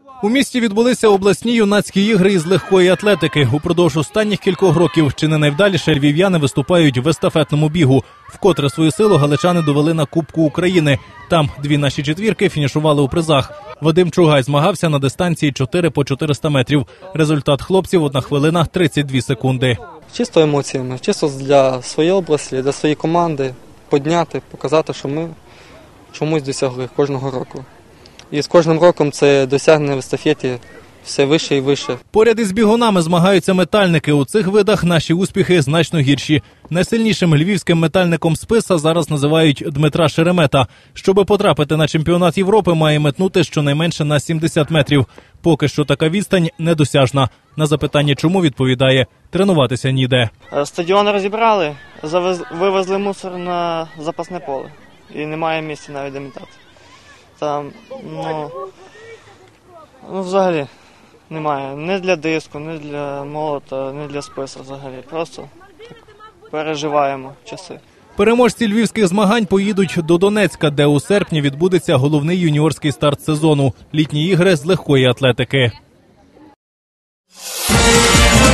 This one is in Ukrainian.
У місті відбулися обласні юнацькі ігри із легкої атлетики. Упродовж останніх кількох років чи не найвдаліше львів'яни виступають в естафетному бігу. Вкотре свою силу галичани довели на Кубку України. Там дві наші четвірки фінішували у призах. Вадим Чугай змагався на дистанції 4 по 400 метрів. Результат хлопців – 1 хвилина 32 секунди. Чисто емоціями, чисто для своєї області, для своєї команди підняти, показати, що ми чомусь досягли кожного року. І з кожним роком це досягнення в естафеті все вище і вище. Поряд із бігунами змагаються метальники. У цих видах наші успіхи значно гірші. Найсильнішим львівським метальником списа зараз називають Дмитра Шеремета. Щоби потрапити на чемпіонат Європи, має метнути щонайменше на 70 метрів. Поки що така відстань недосяжна. На запитання, чому, відповідає – тренуватися ніде. Стадіон розібрали, вивезли мусор на запасне поле. І немає місця навіть де метати. Там, взагалі немає. Не для диску, не для молота, не для списа взагалі. Просто так переживаємо часи. Переможці львівських змагань поїдуть до Донецька, де у серпні відбудеться головний юніорський старт сезону – літні ігри з легкої атлетики.